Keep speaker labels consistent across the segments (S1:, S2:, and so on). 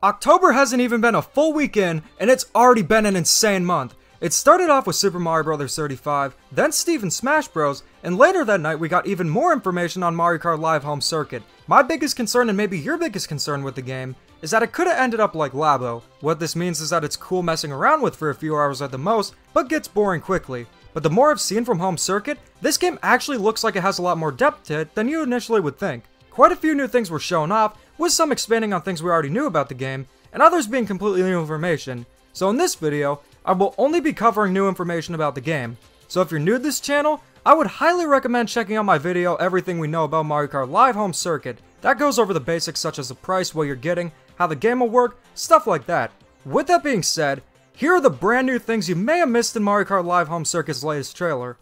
S1: October hasn't even been a full week in, and it's already been an insane month. It started off with Super Mario Bros. 35, then Steve and Smash Bros, and later that night we got even more information on Mario Kart Live Home Circuit. My biggest concern, and maybe your biggest concern with the game, is that it could have ended up like Labo. What this means is that it's cool messing around with for a few hours at the most, but gets boring quickly. But the more I've seen from Home Circuit, this game actually looks like it has a lot more depth to it than you initially would think. Quite a few new things were shown off, with some expanding on things we already knew about the game, and others being completely new information. So in this video, I will only be covering new information about the game. So if you're new to this channel, I would highly recommend checking out my video, Everything We Know About Mario Kart Live Home Circuit. That goes over the basics such as the price, what you're getting, how the game will work, stuff like that. With that being said, here are the brand new things you may have missed in Mario Kart Live Home Circuit's latest trailer.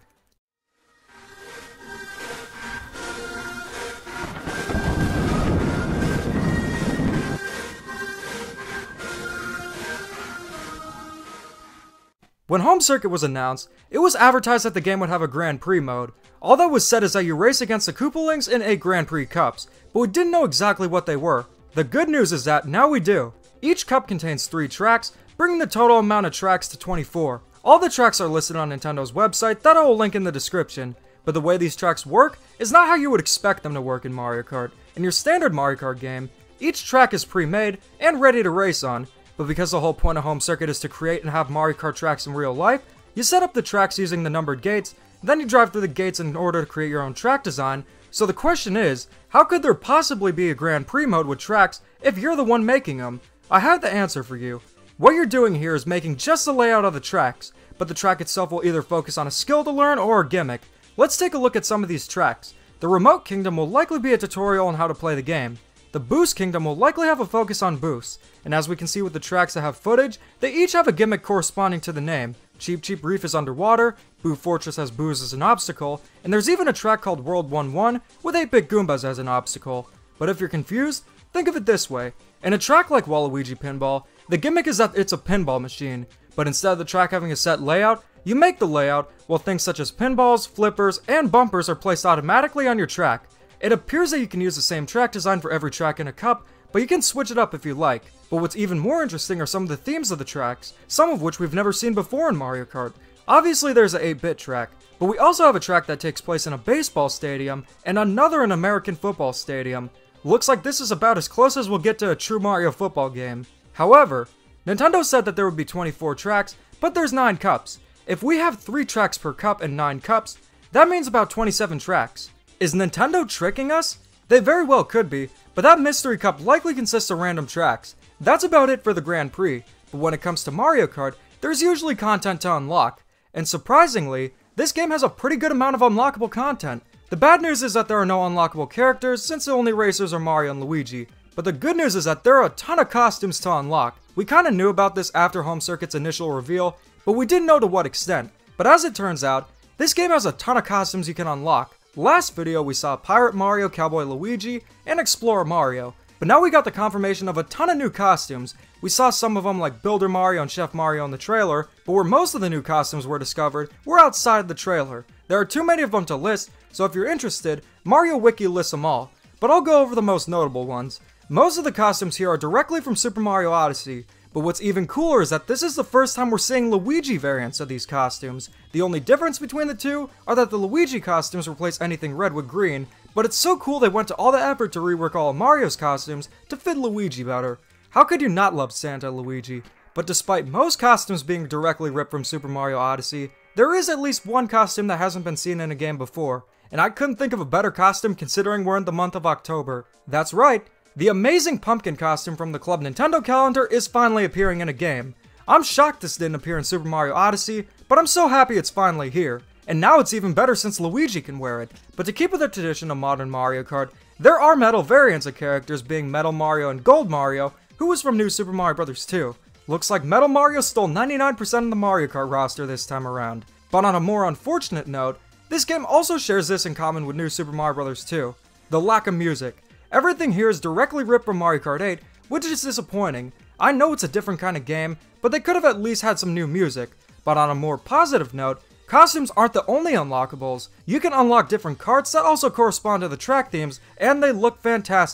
S1: When Home Circuit was announced, it was advertised that the game would have a Grand Prix mode. All that was said is that you race against the Koopalings in 8 Grand Prix Cups, but we didn't know exactly what they were. The good news is that now we do. Each cup contains 3 tracks, bringing the total amount of tracks to 24. All the tracks are listed on Nintendo's website that I will link in the description, but the way these tracks work is not how you would expect them to work in Mario Kart. In your standard Mario Kart game, each track is pre-made and ready to race on. But because the whole point of Home Circuit is to create and have Mario Kart tracks in real life, you set up the tracks using the numbered gates, then you drive through the gates in order to create your own track design. So the question is, how could there possibly be a Grand Prix mode with tracks if you're the one making them? I have the answer for you. What you're doing here is making just the layout of the tracks, but the track itself will either focus on a skill to learn or a gimmick. Let's take a look at some of these tracks. The Remote Kingdom will likely be a tutorial on how to play the game. The Boost Kingdom will likely have a focus on boosts, and as we can see with the tracks that have footage, they each have a gimmick corresponding to the name. Cheep Cheep Reef is underwater, Boo Fortress has Boos as an obstacle, and there's even a track called World 1-1 with 8-bit Goombas as an obstacle. But if you're confused, think of it this way. In a track like Waluigi Pinball, the gimmick is that it's a pinball machine, but instead of the track having a set layout, you make the layout, while things such as pinballs, flippers, and bumpers are placed automatically on your track. It appears that you can use the same track design for every track in a cup, but you can switch it up if you like. But what's even more interesting are some of the themes of the tracks, some of which we've never seen before in Mario Kart. Obviously there's an 8-bit track, but we also have a track that takes place in a baseball stadium, and another in an American football stadium. Looks like this is about as close as we'll get to a true Mario football game. However, Nintendo said that there would be 24 tracks, but there's 9 cups. If we have 3 tracks per cup and 9 cups, that means about 27 tracks. Is Nintendo tricking us? They very well could be, but that Mystery Cup likely consists of random tracks. That's about it for the Grand Prix, but when it comes to Mario Kart, there's usually content to unlock. And surprisingly, this game has a pretty good amount of unlockable content. The bad news is that there are no unlockable characters since the only racers are Mario and Luigi. But the good news is that there are a ton of costumes to unlock. We kinda knew about this after Home Circuit's initial reveal, but we didn't know to what extent. But as it turns out, this game has a ton of costumes you can unlock. Last video we saw Pirate Mario, Cowboy Luigi, and Explorer Mario, but now we got the confirmation of a ton of new costumes. We saw some of them like Builder Mario and Chef Mario in the trailer, but where most of the new costumes were discovered were outside of the trailer. There are too many of them to list, so if you're interested, Mario Wiki lists them all, but I'll go over the most notable ones. Most of the costumes here are directly from Super Mario Odyssey, but what's even cooler is that this is the first time we're seeing Luigi variants of these costumes. The only difference between the two are that the Luigi costumes replace anything red with green, but it's so cool they went to all the effort to rework all of Mario's costumes to fit Luigi better. How could you not love Santa Luigi? But despite most costumes being directly ripped from Super Mario Odyssey, there is at least one costume that hasn't been seen in a game before, and I couldn't think of a better costume considering we're in the month of October. That's right! The Amazing Pumpkin costume from the Club Nintendo calendar is finally appearing in a game. I'm shocked this didn't appear in Super Mario Odyssey, but I'm so happy it's finally here. And now it's even better since Luigi can wear it. But to keep with the tradition of modern Mario Kart, there are metal variants of characters being Metal Mario and Gold Mario, who was from New Super Mario Bros. 2. Looks like Metal Mario stole 99% of the Mario Kart roster this time around. But on a more unfortunate note, this game also shares this in common with New Super Mario Bros. 2. The lack of music. Everything here is directly ripped from Mario Kart 8, which is disappointing. I know it's a different kind of game, but they could have at least had some new music. But on a more positive note, costumes aren't the only unlockables. You can unlock different carts that also correspond to the track themes, and they look fantastic.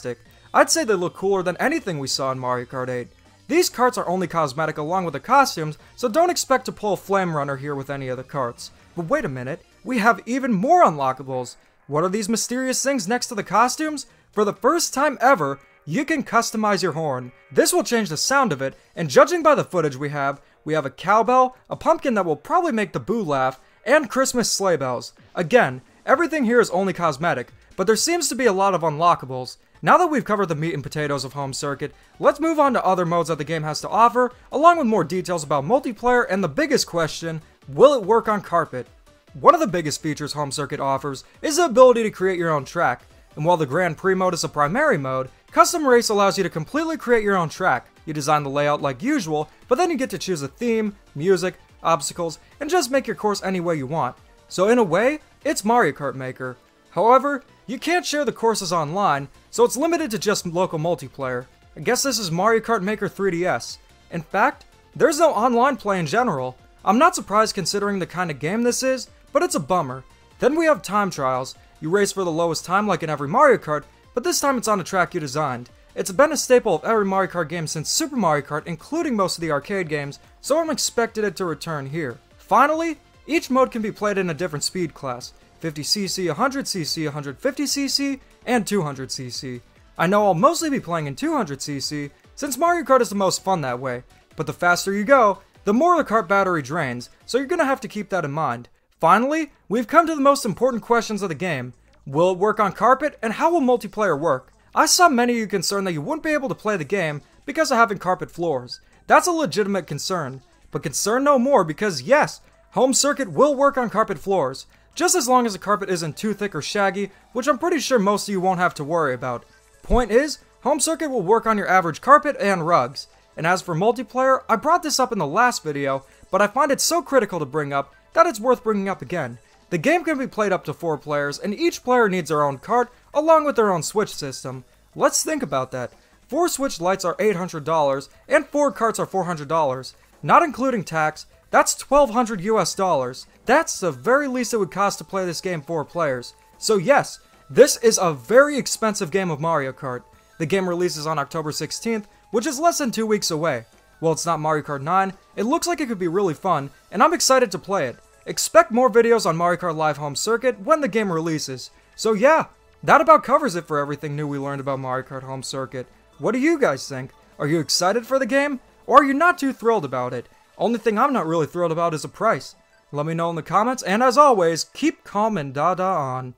S1: I'd say they look cooler than anything we saw in Mario Kart 8. These karts are only cosmetic along with the costumes, so don't expect to pull a Flame Runner here with any of the karts. But wait a minute, we have even more unlockables! What are these mysterious things next to the costumes? For the first time ever, you can customize your horn. This will change the sound of it, and judging by the footage we have a cowbell, a pumpkin that will probably make the Boo laugh, and Christmas sleigh bells. Again, everything here is only cosmetic, but there seems to be a lot of unlockables. Now that we've covered the meat and potatoes of Home Circuit, let's move on to other modes that the game has to offer, along with more details about multiplayer and the biggest question, will it work on carpet? One of the biggest features Home Circuit offers is the ability to create your own track, and while the Grand Prix mode is a primary mode, Custom Race allows you to completely create your own track. You design the layout like usual, but then you get to choose a theme, music, obstacles, and just make your course any way you want. So in a way, it's Mario Kart Maker. However, you can't share the courses online, so it's limited to just local multiplayer. I guess this is Mario Kart Maker 3DS. In fact, there's no online play in general. I'm not surprised considering the kind of game this is, but it's a bummer. Then we have time trials. You race for the lowest time like in every Mario Kart, but this time it's on a track you designed. It's been a staple of every Mario Kart game since Super Mario Kart, including most of the arcade games, so I'm expected it to return here. Finally, each mode can be played in a different speed class. 50cc, 100cc, 150cc, and 200cc. I know I'll mostly be playing in 200cc, since Mario Kart is the most fun that way, but the faster you go, the more the kart battery drains, so you're gonna have to keep that in mind. Finally, we've come to the most important questions of the game. Will it work on carpet, and how will multiplayer work? I saw many of you concerned that you wouldn't be able to play the game because of having carpet floors. That's a legitimate concern, but concern no more because yes, Home Circuit will work on carpet floors, just as long as the carpet isn't too thick or shaggy, which I'm pretty sure most of you won't have to worry about. Point is, Home Circuit will work on your average carpet and rugs. And as for multiplayer, I brought this up in the last video, but I find it so critical to bring up that it's worth bringing up again. The game can be played up to 4 players, and each player needs their own kart, along with their own switch system. Let's think about that. 4 switch lights are $800, and 4 karts are $400. Not including tax, that's $1,200 US. That's the very least it would cost to play this game 4 players. So yes, this is a very expensive game of Mario Kart. The game releases on October 16th, which is less than 2 weeks away. While it's not Mario Kart 9, it looks like it could be really fun, and I'm excited to play it. Expect more videos on Mario Kart Live Home Circuit when the game releases. So yeah, that about covers it for everything new we learned about Mario Kart Home Circuit. What do you guys think? Are you excited for the game? Or are you not too thrilled about it? Only thing I'm not really thrilled about is the price. Let me know in the comments, and as always, keep calm and dada on.